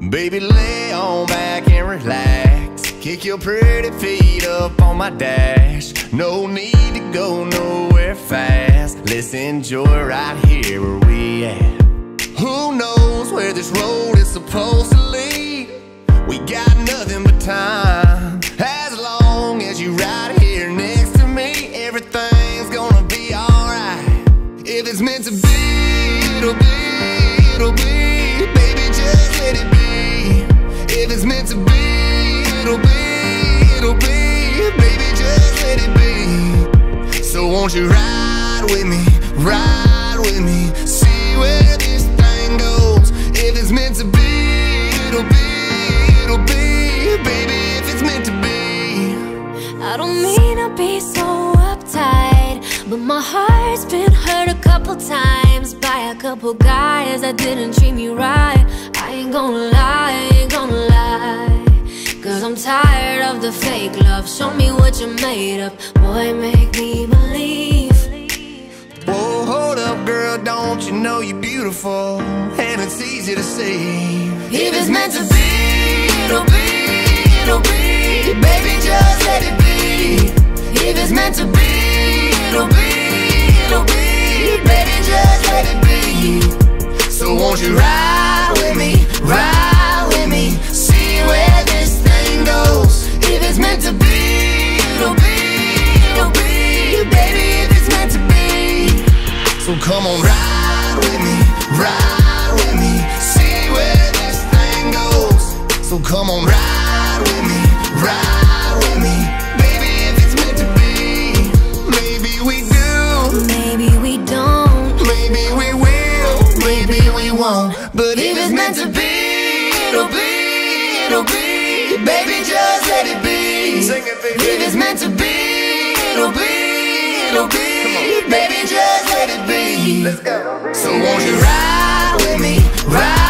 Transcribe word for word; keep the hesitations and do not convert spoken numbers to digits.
Baby, lay on back and relax. Kick your pretty feet up on my dash. No need to go nowhere fast. Let's enjoy right here where we at. Who knows where this road is supposed to lead? We got nothing but time. As long as you right here next to me, everything's gonna be alright. If it's meant to be, it'll be, it'll be. Baby, just let it be. If it's meant to be, it'll be, it'll be. Baby, just let it be. So won't you ride with me, ride with me, see where this thing goes. If it's meant to be, it'll be, it'll be. Baby, if it's meant to be. I don't mean to be so uptight, but my heart's been hurt a couple times by a couple guys that didn't treat me right. I ain't gonna lie, I ain't gonna lie, cause I'm tired of the fake love. Show me what you're made of, boy, make me believe. Whoa, hold up, girl, don't you know you're beautiful? And it's easy to see. If it's meant to be, it'll be, it'll be. Baby, just let it be. If it's meant to be, it'll be, it'll be. Baby, just let it be. So won't you ride with me, ride with me, see where this thing goes. If it's meant to be, it'll be, it'll be. Baby, if it's meant to be. So come on, ride with me, ride with me, see where this thing goes. So come on, ride with me, ride with me, baby, if it's meant to be. Maybe we do, maybe we don't, maybe we will, maybe we won't. But if it's meant to be, it'll be, it'll be. Baby, just let it be. Sing it, baby. If it's meant to be, it'll be, it'll be. Baby, just let it be. Let's go. So won't you ride with me, ride